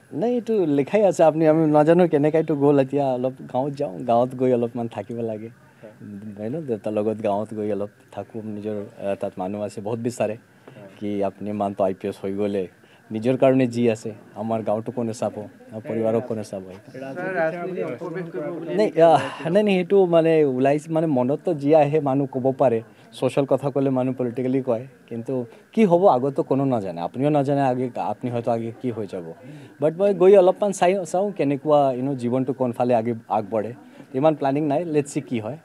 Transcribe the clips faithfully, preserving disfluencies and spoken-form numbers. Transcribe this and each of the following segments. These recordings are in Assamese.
নাই এইটো লিখাই আছে আপুনি আমি নাজানো কেনেকৈ এইটো গ'ল এতিয়া অলপ গাঁৱত যাওঁ গাঁৱত গৈ অলপমান থাকিব লাগে হয় ন দেউতাৰ লগত গাঁৱত গৈ অলপ থাকোঁ নিজৰ তাত মানুহ আছে বহুত বিচাৰে কি আপুনি ইমানটো আই পি এছ হৈ গ'লে নিজৰ কাৰণে যি আছে আমাৰ গাঁৱটো কোনে চাব পৰিবাৰক কোনে চাব নাই নাই নাই সেইটো মানে ওলাইছে মানে মনততো যি আহে মানুহ ক'ব পাৰে ছ'চিয়েল কথা ক'লে মানুহ পলিটিকেলি কয় কিন্তু কি হ'ব আগতো কোনো নাজানে আপুনিও নাজানে আগে আপুনি হয়তো আগে কি হৈ যাব বাট মই গৈ অলপমান চাই চাওঁ কেনেকুৱা ইউনো জীৱনটো কোনফালে আগে আগবাঢ়ে ইমান প্লেনিং নাই লেটছ চি কি হয়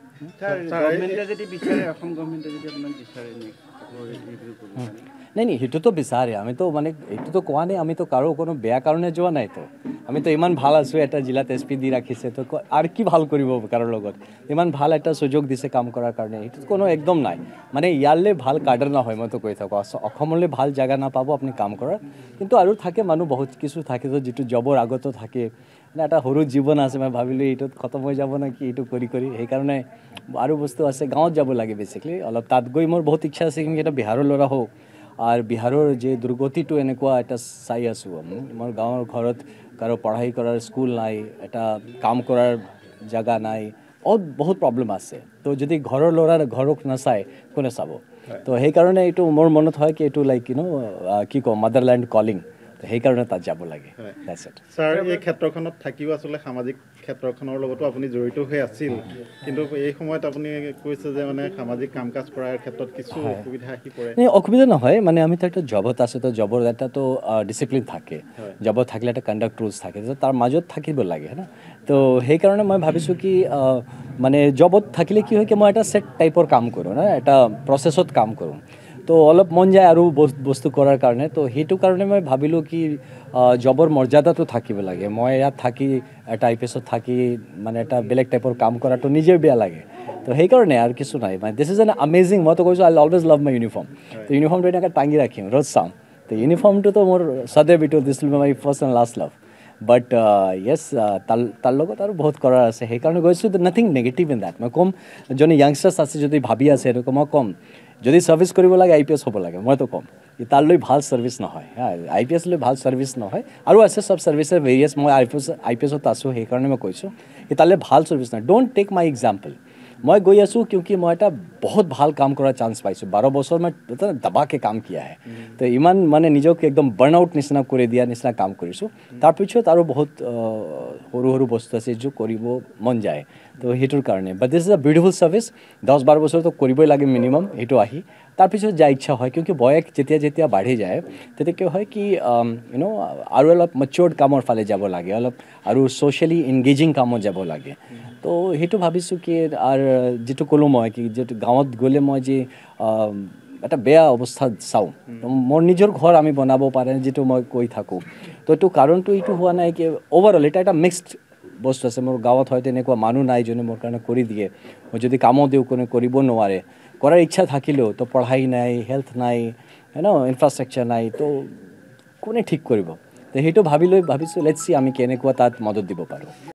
নাই নাই সেইটোতো বিচাৰে আমিতো মানে এইটোতো কোৱা নাই আমিতো কাৰো কোনো বেয়া কাৰণে যোৱা নাইতো আমিতো ইমান ভাল আছোঁ এটা জিলাত এছ পি দি ৰাখিছে তো আৰু কি ভাল কৰিব কাৰো লগত ইমান ভাল এটা সুযোগ দিছে কাম কৰাৰ কাৰণে এইটোত কোনো একদম নাই মানে ইয়ালৈ ভাল কাৰ্ডাৰ নহয় মইতো কৈ থাকোঁ অসমলৈ ভাল জেগা নাপাব আপুনি কাম কৰাৰ কিন্তু আৰু থাকে মানুহ বহুত কিছু থাকে যিটো জবৰ আগতো থাকে মানে এটা সৰু জীৱন আছে মই ভাবিলোঁ এইটোত খতম হৈ যাব নেকি এইটো কৰি কৰি সেইকাৰণে আৰু বস্তু আছে গাঁৱত যাব লাগে বেছিকলি অলপ তাত গৈ মোৰ বহুত ইচ্ছা আছে কিন্তু এটা বিহাৰৰ ল'ৰা হওক আৰু বিহাৰৰ যে দুৰ্গতিটো এনেকুৱা এটা চাই আছোঁ মোৰ গাঁৱৰ ঘৰত কাৰো পঢ়াই কৰাৰ স্কুল নাই এটা কাম কৰাৰ জেগা নাই বহুত বহুত প্ৰব্লেম আছে তো যদি ঘৰৰ ল'ৰাৰ ঘৰক নাচায় কোনে চাব তো সেইকাৰণে এইটো মোৰ মনত হয় কি এইটো লাইক ইউ ন কি কওঁ মাদাৰলেণ্ড কলিং সেইকাৰণে তাত যাব লাগে ছাৰ এই ক্ষেত্ৰখনত থাকিও আচলতে সামাজিক ক্ষেত্ৰখনৰ লগতো আপুনি জড়িত হৈ আছিল কিন্তু এই সময়ত আপুনি কৈছে যে মানে সামাজিক কাম কাজ কৰাৰ ক্ষেত্ৰত কিছু অসুবিধা আহি পৰে অসুবিধা নহয় মানে আমি তো একটা জবত আছে তো জবৰ এটা তো ডিচিপ্লিন থাকে জবত থাকিলে এটা কণ্ডাক্ট ৰুলছ থাকে তাৰ মাজত থাকিব লাগে না তো সেইকাৰণে মই ভাবিছোঁ কি মানে জবত থাকিলে কি হয় কি মই এটা ছেট টাইপৰ কাম কৰোঁ না এটা প্ৰচেছত কাম কৰোঁ তো অলপ মন যায় আৰু বস্তু কৰাৰ কাৰণে তো সেইটো কাৰণে মই ভাবিলোঁ কি জবৰ মৰ্যাদাটো থাকিব লাগে মই ইয়াত থাকি এটা আই পি এছত থাকি মানে এটা বেলেগ টাইপৰ কাম কৰাটো নিজেও বেয়া লাগে তো সেইকাৰণে আৰু কিছু নাই মানে দিছ ইজ এন আমেজিং মইতো কৈছোঁ আই অলৱেজ লাভ মাই ইউনিফৰ্ম তো ইউনিফৰ্মটো এনেকৈ টাঙি ৰাখিম ৰ'জ চাম তো ইউনিফৰ্মটোতো মোৰ সদায় বিটো this will be my first and last love but yes তাৰ তাৰ লগত আৰু বহুত কৰাৰ আছে সেইকাৰণে গৈছোঁ নাথিং নেগেটিভ ইন দেট মই ক'ম যোনে য়াংষ্টাৰ্ছ আছে যদি ভাবি আছে এইটো মই ক'ম যদি ছাৰ্ভিচ কৰিব লাগে আই পি এছ হ'ব লাগে মইতো ক'ম তাৰলৈ ভাল ছাৰ্ভিচ নহয় হা আই পি এছ লৈ ভাল ছাৰ্ভিচ নহয় আৰু আছে চব ছাৰ্ভিচৰ ভেৰিয়াছ মই I P S I P এছত আছোঁ সেইকাৰণে মই কৈছোঁ তালৈ ভাল ছাৰ্ভিচ নহয় ডোণ্ট টেক মাই এক্সাম্পল মই গৈ আছোঁ কিয়কি মই এটা বহুত ভাল কাম কৰাৰ চান্স পাইছোঁ বাৰ বছৰ মই দবাকে কাম কিয়া হে তো ইমান মানে নিজকে একদম বাৰ্ণ আউট নিচিনা কৰি দিয়া নিচিনা কাম কৰিছোঁ তাৰপিছত আৰু বহুত সৰু সৰু বস্তু আছে যিটো কৰিব মন যায় তো সেইটোৰ কাৰণে but this is a beautiful service দহ বাৰ বছৰতো কৰিবই লাগে মিনিমাম সেইটো আহি তাৰপিছত যা ইচ্ছা হয় কিয়কি বয়স যেতিয়া যেতিয়া বাঢ়ি যায় তেতিয়া কি হয় কি ইউনো আৰু অলপ মেচিয়ৰ্ড কামৰ ফালে যাব লাগে অলপ আৰু ছ'চিয়েলি এংগেজিং কামত যাব লাগে তো সেইটো ভাবিছোঁ কি আৰু যিটো ক'লোঁ মই কি যিটো গাঁৱত গ'লে মই যি এটা বেয়া অৱস্থাত চাওঁ মোৰ নিজৰ ঘৰ আমি বনাব পাৰে যিটো মই কৈ থাকোঁ তো এইটো কাৰণটো এইটো হোৱা নাই কি অ'ভাৰঅল এটা এটা মিক্সড বস্তু আছে মোৰ গাঁৱত হয়তো এনেকুৱা মানুহ নাই যোনে মোৰ কাৰণে কৰি দিয়ে মই যদি কামো দিওঁ কোনে কৰিব নোৱাৰে কৰাৰ ইচ্ছা থাকিলেও তো পঢ়াই নাই হেল্থ নাই ন ইনফ্ৰাষ্ট্ৰাকচাৰ নাই তো কোনে ঠিক কৰিব তো সেইটো ভাবি লৈ ভাবিছোঁ লেটছ চি আমি কেনেকুৱা তাত মদত দিব পাৰোঁ